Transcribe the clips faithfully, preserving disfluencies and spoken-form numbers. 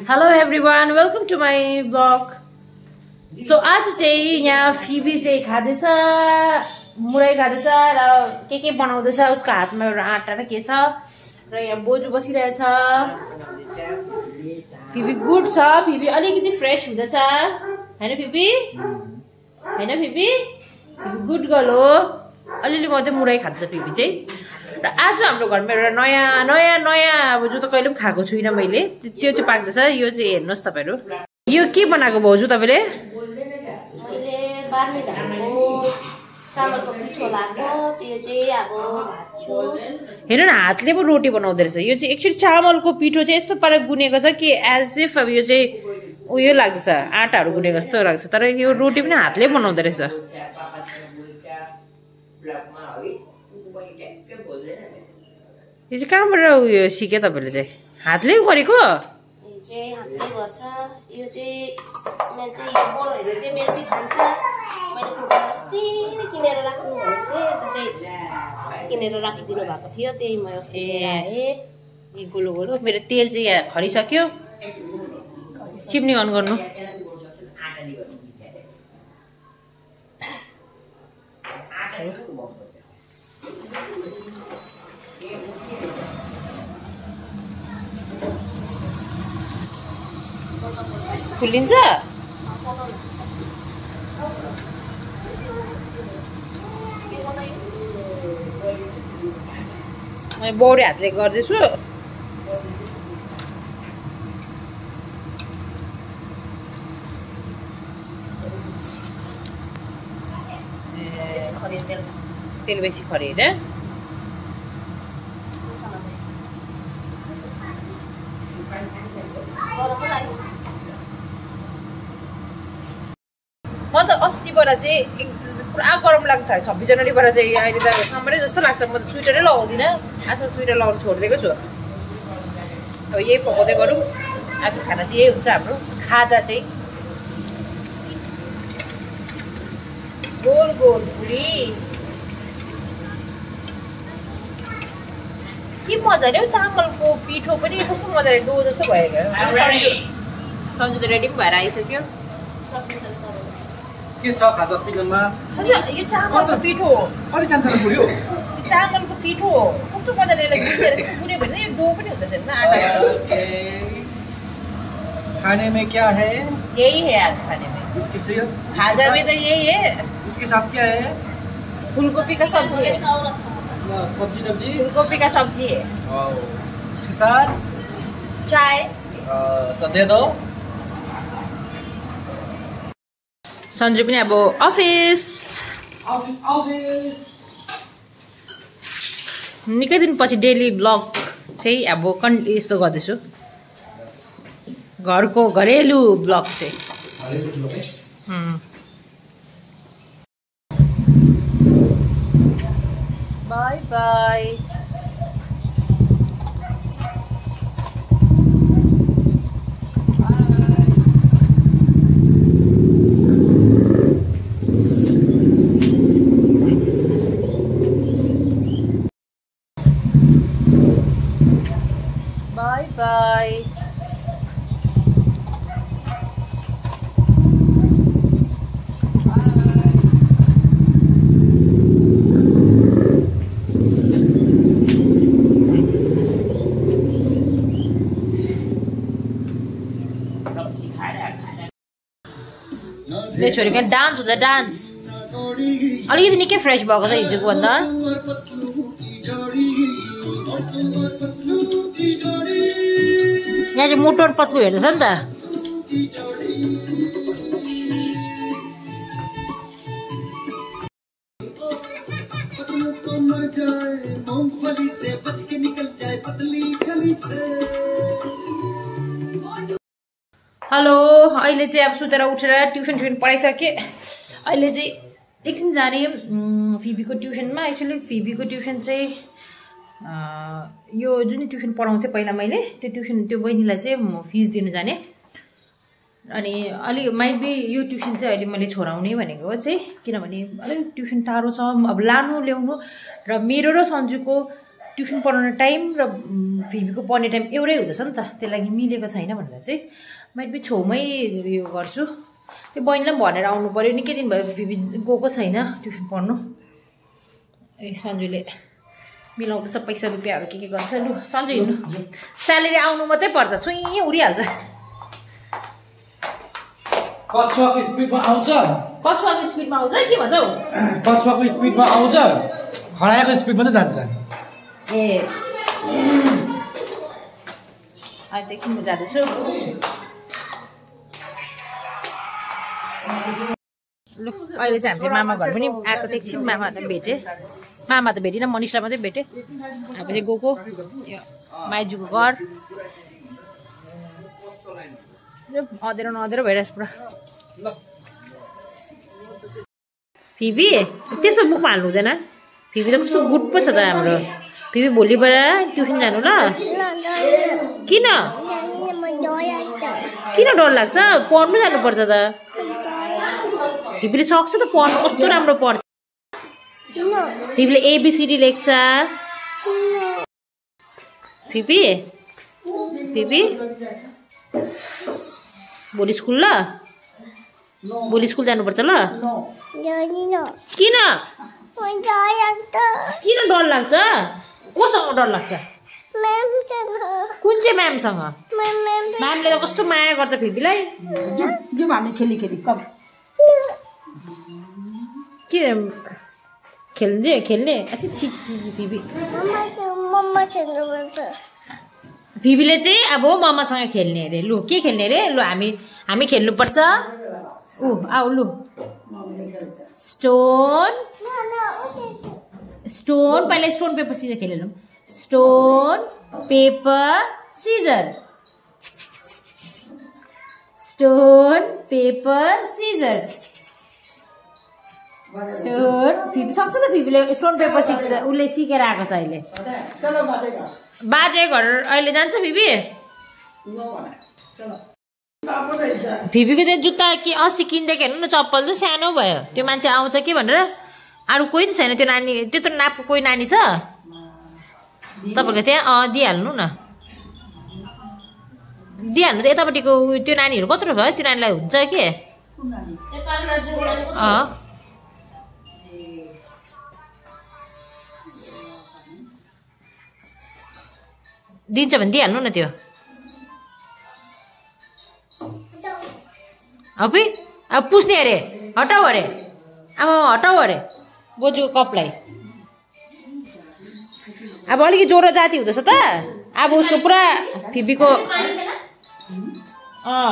Hello everyone, welcome to my vlog. So आज चाहिँ यहाँ फिबी चाहिँ खादैछ मुरै खादैछ र के के बनाउँदैछ उसको हातमा एउटा आटा र के छ र यहाँ बोजू बसिरहेछ फिबी गुड छ फिबी अलिकति फ्रेश हुँदैछ हैन फिबी हैन फिबी फिबी गुड गर्ल हो अलिअलि मात्रै मुरै खान्छ फिबी चाहिँ र आज हाम्रो घरमा एउटा नयाँ नयाँ नयाँ अब जो त कहिले पनि खाएको छुइनँ मैले त्यो चाहिँ पाक्दैछ यो चाहिँ हेर्नुहोस् तपाईहरु यो के बनाएको भाउजू तपाईले मैले बार्ने धानको चामलको पिठो लाको त्यो चाहिँ अब भाज्छु हेर्नु न हातले पो रोटी बनाउँदै रहेछ यो चाहिँ एक्चुअली चामलको पिठो चाहिँ यस्तो पारा गुनेको छ कि एज इफ अब यो चाहिँ उयो लाग्छ आटाहरु गुनेको जस्तो लाग्छ तर यो रोटी पनि हातले बनाउँदै रहेछ यो चाहिँ कहाँबाट उयो सिके तपाईले चाहिँ हातले गरेको यो चाहिँ हातले गर्छ यो चाहिँ मैले चाहिँ यो बोडोहरु चाहिँ बेसी खान्छ मैले पुरा अस्ति किनेर राख्नु भनेको थिएँ त्यही किनेर राखिदिनु भएको थियो त्यही म अस्ति ल्याए यी गोलो गोलो मेरो तेल चाहिँ यहाँ खरिसक्यो चिम्नी अन गर्नु फुलिन्छ म बौरे हातले गर्दैछु तेल बेसी खरे हैन म त अस्तिबाट चाहिँ पुरा गरम लाग्न थाल्यो छब्बिस जनवरीबाट चाहिँ अहिले त समरै जस्तो लाग्छ म त स्वेटरै लगाउँदिनँ आज स्वेटर लगाउनु छोडिदिएको छु अब यही पकाउँदै गरौँ आज खाना चाहिँ यही हुन्छ हाम्रो खाजा चाहिँ गोल गोल पुरी के मजाले हौ चामलको पिठो पनि कस्तो मजाले डो जस्तो भयो सन्जु त रेडी पनि भएर आइसक्यो के छ खाजा पिठोमा यो चामलको पिठो कति सानो पुग्यो चामलको पिठो कस्तो मजाले यसलाई गुनेर गुन्यो भने यो डो पनि हुँदैछ हैन आटा खाने में क्या है यही है आज खाने में इसके साथ खाजा में तो यही है इसके साथ क्या है फूलगोभी का सब्जी है सब्जी सब्जी फूलगोभी का सब्जी है इसके साथ चाय तो दे दो सन्जु पनि अब अफिस अफिस अफिस निकै दिनपछि डेली ब्लग चाहिँ अब कन् यस्तो गर्दैछु घरको घरेलु ब्लग चाहिँ बाई बाई Bye bye. ले छोरीको डान्स हुँदा डान्स अलिकति निकै फ्रेस भएको छ हिजोको भन्दा यहाँ चाहिँ मोटो र पत्लु हेर्दैछ नि त हेलो अहिले चाहिँ अब सुतेर उठेर ट्युसन ट्युसन पढाइसकेँ अहिले चाहिँ एकछिन जाने फिबीको ट्युसनमा एक्चुअली फिबीको ट्युसन चाहिँ यो जुन ट्युसन पढाउँथेँ पहिला मैले त्यो ट्युसन त्यो बहिनीलाई चाहिँ म फिस दिनु जाने अनि अलि माइट बी यो ट्युसन चाहिँ अहिले मैले छोडाउने भनेको चाहिँ किनभने अलिक ट्युसन टाढो छ अब लानु ल्याउनु र मेरो र सन्जुको ट्युसन पढाउने टाइम र फिबीको पढ्ने टाइम एउटै हुँदैछ नि त, त्यही लागि मिलेको छैन भनेर चाहिँ मैले पनि छेउमै यो गर्छु। त्यो बहिनीलाई पनि भनेर आउनु पऱ्यो, निकै दिन भयो फिबी गएको छैन ट्युसन पढ्नु। ए सन्जुले मिलाउँदैछ पैसा रुपियाँहरू के के गर्छ। लु सन्जु हिँड्नु, स्यालेरी आउनु मात्रै पर्छ, सुई उडिहाल्छ। कछुवाको स्पिडमा आउँछ, कछुवाको स्पिडमा आउँछ के भन्छ हौ? कछुवाको स्पिडमा आउँछ, खडाको स्पिडमा चाहिँ जान्छ। ए अहिले एकछिन म जाँदैछु। लु अहिले चाहिँ हामीले मामा घर पनि आएको त एकछिन मामाहरूलाई भेटेँ। मामा त भेटिनँ, मनिषलाई मात्रै भेटेँ। हामी चाहिँ गएको यो माइजूको घर। अँधेरो नअँधेरो भइरहेछ पुरा। फिबी त्यसो मुखमा हाल्नु हुँदैन। फिबी त कस्तो गुड पो छ त हाम्रो। फिबी भोलिबाट ट्युसन जानु ल। किन किन डर लाग्छ? पढ्नु जानुपर्छ त। फिबीले सक्छ त पढ्नु, कस्तो राम्रो पढ्छ। फिबीले एबिसिडी लेख्छ। फिबी फिबी भोलि स्कुल ल, भोलि स्कुल जानुपर्छ ल। किन किन डर लाग्छ? कोसँग डर लाग्छ? कुन चाहिँ म्यामसँग? म्यामले त कस्तो माया गर्छ फिबीलाई। जाउँ हामी खेली खेली कम के खेल्ने खेल्ने अच्छा छि छि फिबी। फिबीले चाहिँ अब मम्मासँग खेल्ने अरे। लु के खेल्ने अरे? लु हामी हामी खेल्नुपर्छ। ऊ आऊ लु। स्टोन स्टोन पहिला स्टोन पेपर सिजर खेलेनौँ। Stone paper scissor, stone paper scissor, stone. Phoebe सक्छ त, फिबीले स्टोन पेपर सिक्छ, उसले सिकेर आएको छ अहिले। बाजे घर अहिले जान्छ फिबी। फिबीको चाहिँ जुत्ता कि अस्ति किनिदिएको हेर्नु न, चप्पल चाहिँ सानो भयो। त्यो मान्छे आउँछ कि भनेर, अरू कोही त छैन। त्यो नानी त्यत्रो नापको कोही नानी छ तपाईँहरूको त्यहाँ? अँ दिइहाल्नु न, दिइहाल्नु त। यतापट्टिको त्यो नानीहरू कत्रो भयो? त्यो नानीलाई हुन्छ के? अँ दिन्छ भने दिइहाल्नु न त्यो। अब अब पुस्ने अरे, हटाऊ अरे, आमा हटाऊ अरे बोजूको कपलाई। अब अलिकति ज्वरो जाति हुँदैछ त। अब उसको पुरा फिबीको अँ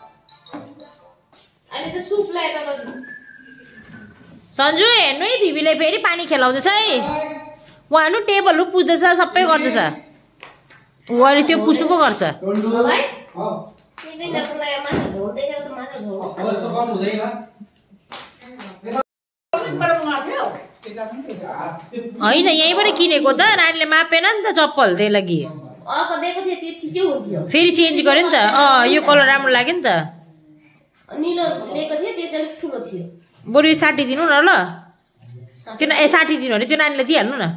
सन्जु हेर्नु है, फिबीले फेरि पानी खेलाउँदैछ है। उहाँहरू टेबलहरू पुज्दैछ, सबै गर्दैछ। ऊ अहिले त्यो पुस्नु पो गर्छ। होइन यहीँबाट किनेको त, नानीले मापेन नि त चप्पल, त्यही लागि फेरि चेन्ज गर्यो नि त। अँ यो कलर राम्रो लाग्यो नि त। बरु यो साठी दिनु न ल। त्यो ए साठी दिनु भने त्यो नानीलाई दिइहाल्नु न।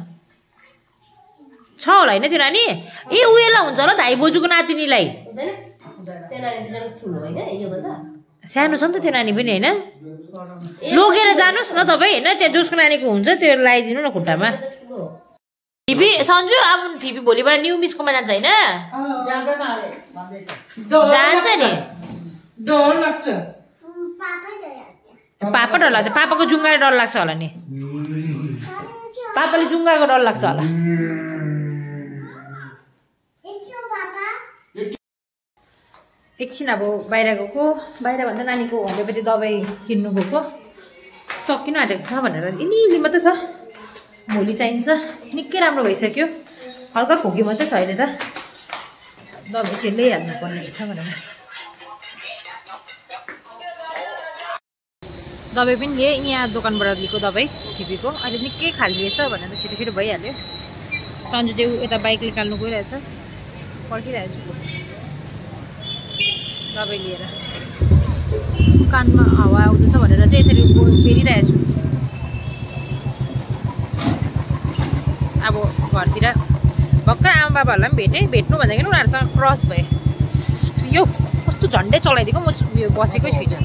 छ होला होइन त्यो नानी? ए उयोलाई हुन्छ होला धाइ बोजूको नातिनीलाई। सानो छ नि त त्यो नानी पनि होइन। लगेर जानुहोस् न तपाईँ होइन, त्यहाँ जसको नानीको हुन्छ त्यो लगाइदिनु न खुट्टामा। फिबी सन्जु अब फिबी भोलिबाट न्यु मिसकोमा जान्छ होइन? जान्छ नि। डर लाग्छ। पापा डर लाग्छ। पापाको जुङ्गा डर लाग्छ होला नि। पापाले जुङ्गाको डर लाग्छ होला। एकछिन अब बाहिर गएको, बाहिर भन्दा नानीको होमियोपेथी दबाई किन्नु गएको, सकिनु आँटेको छ भनेर। यिनी मात्रै छ, भोलि चाहिन्छ। निकै राम्रो भइसक्यो, हल्का खोकी मात्रै छ अहिले त। दबाई चाहिँ ल्याइहाल्नु पर्ने रहेछ भनेर दबाई पनि लिएँ। यहाँ दोकानबाट लिएको दबाई फिबीको अहिले निकै खाली रहेछ भनेर छिटो छिटो भइहाल्यो। सन्जु चाहिँ यता बाइक निकाल्नु गइरहेछ, पर्खिरहेको छु दबाई लिएर। यस्तो कानमा हावा आउँदैछ भनेर चाहिँ यसरी फेरिरहेको छु। अब घरतिर भर्खर आमा बाबाहरूलाई पनि भेटेँ भेट्नु भन्दाखेरि उनीहरूसँग क्रस भएँ यो कस्तो झन्डै चलाइदिएको म यो बसेकै छुइनँ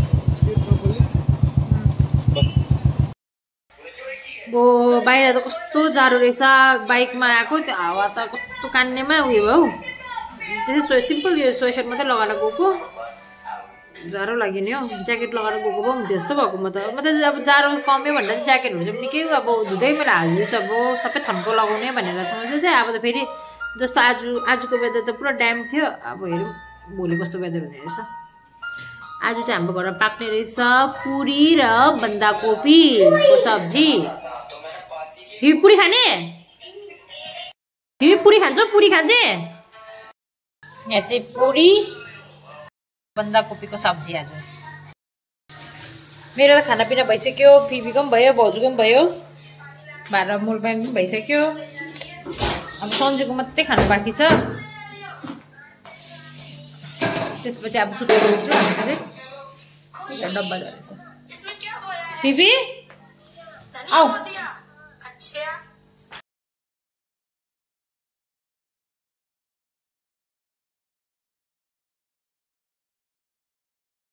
ओ बाहिर त कस्तो जाडो रहेछ बाइकमा आएको त्यो हावा त कस्तो कान्नेमा उयो भयो त्यसै सिम्पल यो स्वेटर मात्रै लगाएर गएको जाडो लाग्यो नि हौ ज्याकेट लगाएर गएको भए हुन्थ्यो जस्तो भएको म त म त अब जाडो कम्यो भनेर ज्याकेटहरू चाहिँ निकै अब धुँदै मैले हालिदिएछ अब सबै थन्को लगाउने भनेर सोच्दै थिएँ अब त फेरि जस्तो आज आजको वेदर त पुरा ड्याम थियो अब हेरौँ भोलि कस्तो वेदर हुने रहेछ आज चाहिँ हाम्रो घरमा पाक्ने रहेछ पुरी र बन्दाकोपीको सब्जी तिमी पुरी खाने तिमी पुरी खान्छौ पुरी खान्छे यहाँ चाहिँ पुरी बन्दाकोपीको सब्जी आज मेरो त खानापिना भइसक्यो फिबीको पनि भयो भाउजूको पनि भयो भाडा मुलपानी पनि भइसक्यो अब सन्जुको मात्रै खानु बाँकी छ त्यसपछि अब सुत्नु दिन्छु हामीले चाहिँ डब्बा झरेछ फिबी आऊ